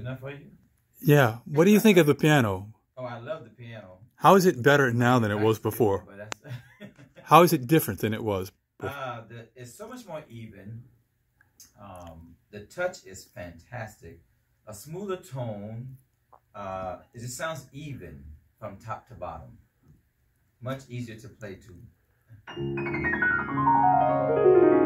enough for you? Yeah. What do you think of the piano? Oh, I love the piano. How is it better now than it was before? But that's How is it different than it was? It's so much more even. The touch is fantastic. A smoother tone. It just sounds even from top to bottom. Much easier to play to.